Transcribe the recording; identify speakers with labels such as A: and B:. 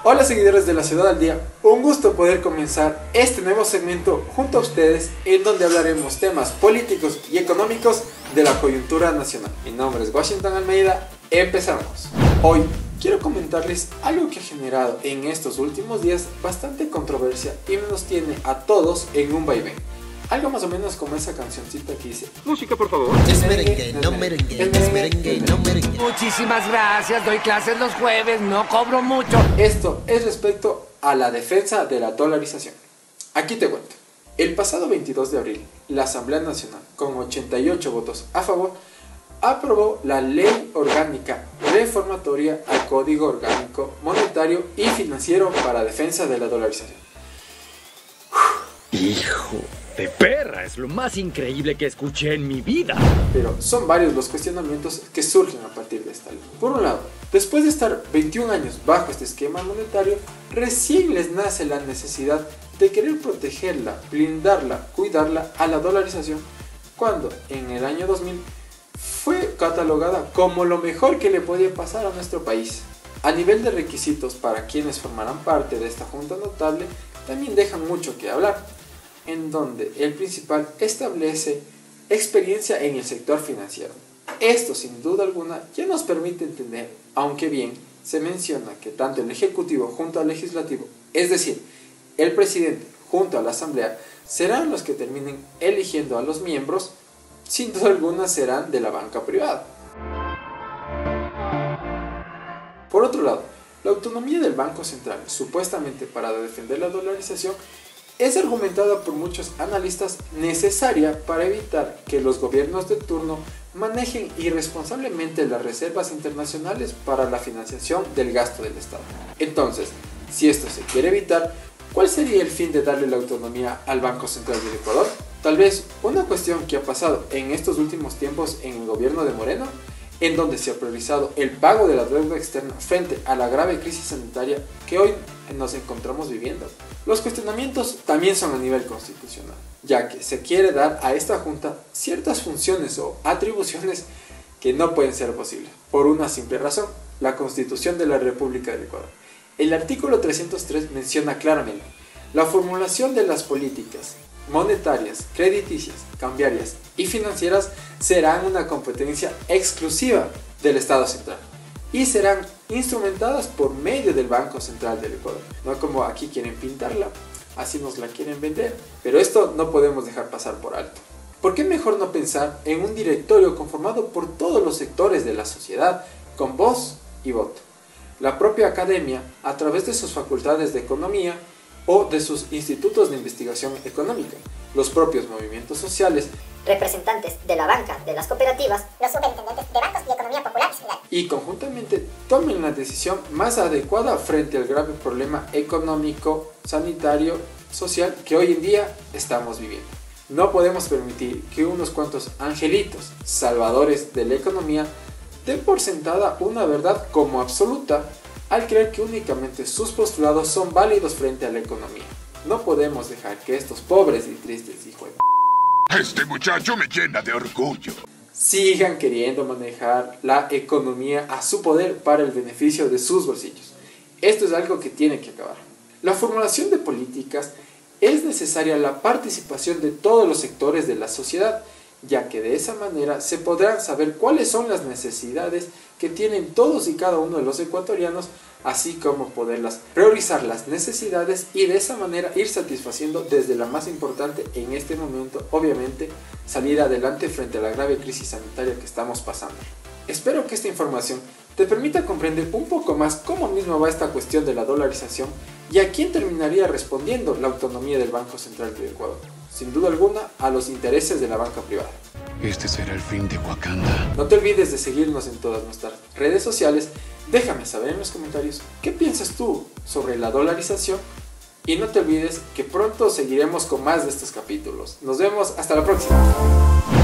A: Hola seguidores de La Ciudad al Día, un gusto poder comenzar este nuevo segmento junto a ustedes en donde hablaremos temas políticos y económicos de la coyuntura nacional. Mi nombre es Washington Almeida, empezamos. Hoy quiero comentarles algo que ha generado en estos últimos días bastante controversia y nos tiene a todos en un vaivén. Algo más o menos como esa cancioncita que dice: música por favor.
B: Es merengue, no merengue, es merengue, no merengue.
C: Muchísimas gracias, doy clases los jueves, no cobro mucho.
A: Esto es respecto a la defensa de la dolarización. Aquí te cuento. El pasado 22 de abril, la Asamblea Nacional, con 88 votos a favor, aprobó la Ley Orgánica Reformatoria al Código Orgánico Monetario y Financiero para defensa de la dolarización.
D: Hijo de perra, es lo más increíble que escuché en mi vida.
A: Pero son varios los cuestionamientos que surgen a partir de esta ley. Por un lado, después de estar 21 años bajo este esquema monetario, recién les nace la necesidad de querer protegerla, blindarla, cuidarla a la dolarización, cuando en el año 2000 fue catalogada como lo mejor que le podía pasar a nuestro país. A nivel de requisitos para quienes formarán parte de esta junta notable, también dejan mucho que hablar, en donde el principal establece experiencia en el sector financiero. Esto sin duda alguna ya nos permite entender, aunque bien se menciona que tanto el Ejecutivo junto al Legislativo, es decir, el Presidente junto a la Asamblea, serán los que terminen eligiendo a los miembros, sin duda alguna serán de la banca privada. Por otro lado, la autonomía del Banco Central, supuestamente para defender la dolarización, es argumentada por muchos analistas necesaria para evitar que los gobiernos de turno manejen irresponsablemente las reservas internacionales para la financiación del gasto del Estado. Entonces, si esto se quiere evitar, ¿cuál sería el fin de darle la autonomía al Banco Central del Ecuador? Tal vez una cuestión que ha pasado en estos últimos tiempos en el gobierno de Moreno, en donde se ha priorizado el pago de la deuda externa frente a la grave crisis sanitaria que hoy nos encontramos viviendo. Los cuestionamientos también son a nivel constitucional, ya que se quiere dar a esta junta ciertas funciones o atribuciones que no pueden ser posibles, por una simple razón: la Constitución de la República del Ecuador. El artículo 303 menciona claramente: la formulación de las políticas monetarias, crediticias, cambiarias y financieras serán una competencia exclusiva del Estado Central y serán instrumentadas por medio del Banco Central del Ecuador. No como aquí quieren pintarla, así nos la quieren vender, pero esto no podemos dejar pasar por alto. ¿Por qué mejor no pensar en un directorio conformado por todos los sectores de la sociedad con voz y voto? La propia academia, a través de sus facultades de economía o de sus institutos de investigación económica, los propios movimientos sociales,
E: representantes de la banca, de las cooperativas, los superintendentes de bancos y economía popular
A: y conjuntamente tomen la decisión más adecuada frente al grave problema económico, sanitario, social que hoy en día estamos viviendo. No podemos permitir que unos cuantos angelitos salvadores de la economía den por sentada una verdad como absoluta al creer que únicamente sus postulados son válidos frente a la economía. No podemos dejar que estos pobres y tristes hijos de...
F: Este muchacho me llena de orgullo.
A: Sigan queriendo manejar la economía a su poder para el beneficio de sus bolsillos. Esto es algo que tiene que acabar. La formulación de políticas es necesaria la participación de todos los sectores de la sociedad, ya que de esa manera se podrán saber cuáles son las necesidades que tienen todos y cada uno de los ecuatorianos, así como poderlas priorizar las necesidades y de esa manera ir satisfaciendo desde la más importante en este momento, obviamente, salir adelante frente a la grave crisis sanitaria que estamos pasando. Espero que esta información te permita comprender un poco más cómo mismo va esta cuestión de la dolarización y a quién terminaría respondiendo la autonomía del Banco Central del Ecuador. Sin duda alguna, a los intereses de la banca privada.
F: Este será el fin de Wakanda.
A: No te olvides de seguirnos en todas nuestras redes sociales. Déjame saber en los comentarios qué piensas tú sobre la dolarización y no te olvides que pronto seguiremos con más de estos capítulos. Nos vemos hasta la próxima.